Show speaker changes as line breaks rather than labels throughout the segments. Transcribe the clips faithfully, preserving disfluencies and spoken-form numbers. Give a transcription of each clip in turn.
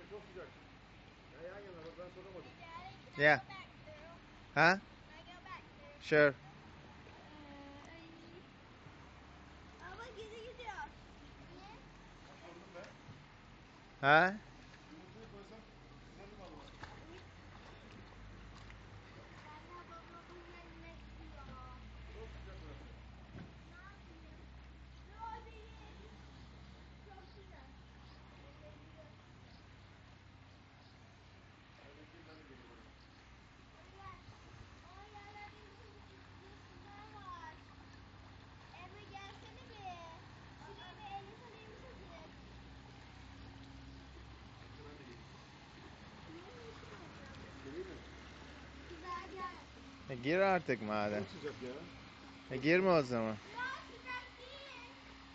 çok sıcak. Ya yan yana bak ben sokamadım.
Yeah. Huh? Sure.
Ama geri gidiyor.
Sordum ben.
Huh?
Yumurtayı koysam güzel mi valla?
Benden babamın yanına gidiyor.
Çok sıcak burası.
Ne yapayım? Yo değil. Çok güzel.
Hadi bekleyin ben de geleyim oraya.
Oraya, o yerlerde yeşiller var. Emre gelsene bir. Şuraya bir elli tane yumurta gir.
Bekle ben de geleyim. Geleyim mi?
Güzel gel.
E gir artık madem.
Çok sıcak ya.
E girme o zaman.
Ya sıcak değil.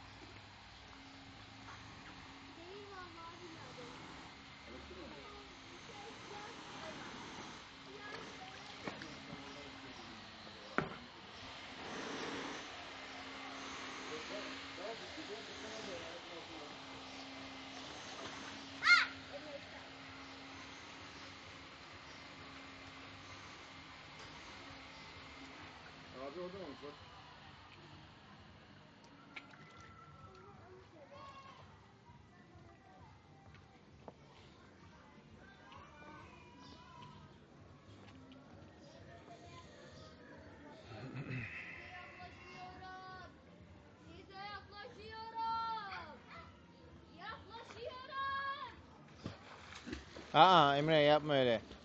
Değil vallahi billahi değil.
Alıştın mı? Daha ciddi bir sıkıntı var hayatın altında. Abi orada olmuş bak.
Yaklaşıyorum. Size yaklaşıyorum. Yaklaşıyorum.
Aa Emre yapma öyle.